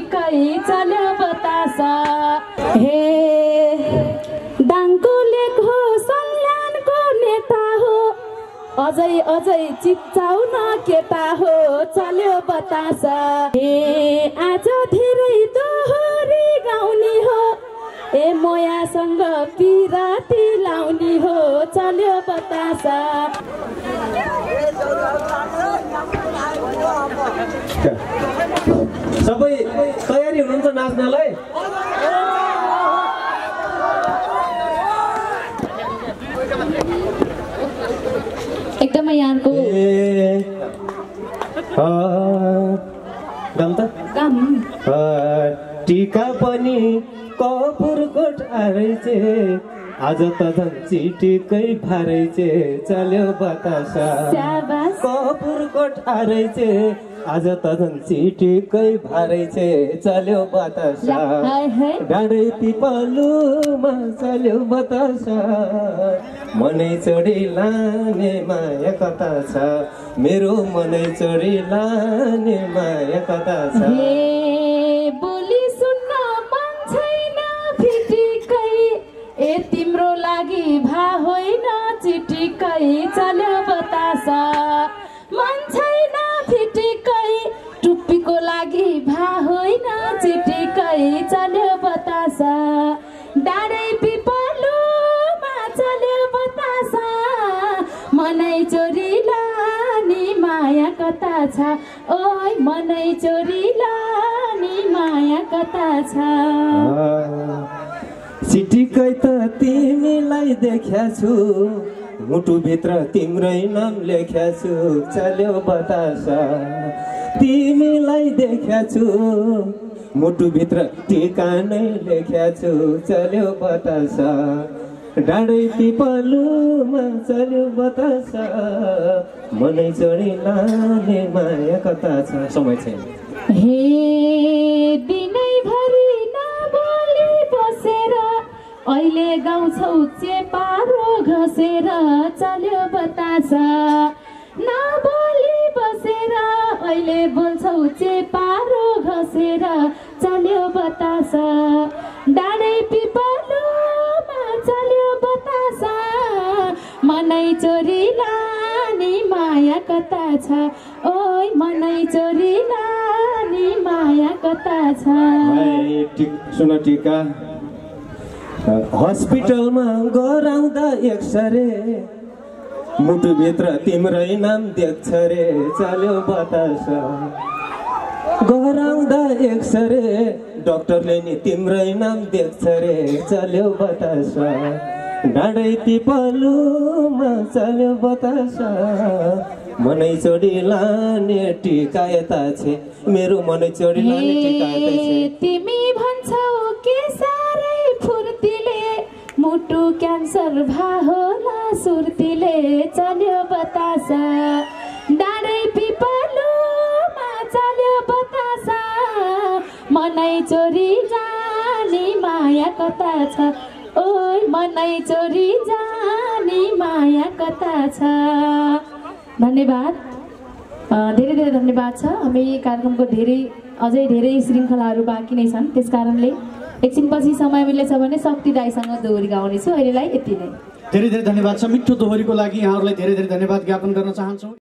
चिटिक्कै चल्यो बतासा हे दाङको लेख हो सल्यानको नेता हो अझै अझै चिच्चाउन केटा हो चल्यो बतासा हे आज धेरै दोहोरी गाउने हो ए मोयासँग पिराती लाउने हो चल्यो बतासा सबै तयारी हुनुहुन्छ नाच्नलाई एकदमै यहाँको टीका पनि कपुरकोट आरैछे आज त झन् चिटिकै भारैछे चल्यो बतासा कपुरकोट आरैछे आज त झन् चिटिकै भारैछे चल्यो बतासा डाँडै पिपलुमा चल्यो बतासा मनै चढी लाने माया कता छ मेरो मनै चढी लाने माया कता छ बोली सुन्न मन छैन फिटिकै ए तिम्रो लागि भा होइन चिटिकै चल्यो बतासा मन छैन फिटिकै टुप्पीको लागि भा होइन चिटिकै चल्यो बतासा डाँडै पिपलुमा चल्यो बतासा मनै चोरी लाने माया कता छ ओइ मनै चोरी लाने माया कता छ चिटिकै त तिमीलाई देख्या छु मुटुभित्र तिम्रै नाम लेख्या छु चल्यो बतासा तिमीलाई देख्या छु मुटुभित्र ठिकानै लेख्या छु चल्यो बतासा डाँडै पिपलुमा चल्यो बतासा मनै चढी लाने माया कता छ समय छैन हे दिनैभरि नबोली बसेर अहिले गाउँछौ चेपारो घसेर चल्यो बतासा नबोली बसेर अहिले बोल्छौ चेपारो घसेर चल्यो बतासा डाँडै पिपलुमा चल्यो बतासा मनै चोरी लाने माया कता छ ओइ मनै चोरी लाने माया कता छ सुन टीका हस्पिटलमा गराउँदा एक्सरे मुटुभित्र तिम्रै नाम देख्छ रे चल्यो बतासा गराउँदा एक्सरे डाक्टरले नि तिम्रै नाम देख्छ रे चल्यो बतासा डाँडै पिपलुमा चल्यो बतासा मनै चोरी लाने टीका यता छे मेरो मनै चोरी लाने टीका यता छे तिमी भन्छौ के साह्रै फुर्तीले मुटु क्यान्सर भा होला सुर्तीले चल्यो बतासा डाँडै पिपलुमा चल्यो बतासा मनै चोरी जाने माया कता छ ओइ मनै चोरी जाने माया कता छ धन्यवाद धेरै धेरै धन्यवाद छ हामी कार्यक्रमको अझै धेरै श्रृङ्खलाहरू बाँकी नै छन् त्यसकारणले एकछिनपछि समय मिलेछ भने शक्ति दाइसँग दोहोरी गाउनेछु अहिलेलाई यति नै धेरै धेरै धन्यवाद छ मिठो दोहोरीको लागि यहाँहरूलाई धेरै धेरै धन्यवाद ज्ञापन गर्न चाहन्छु।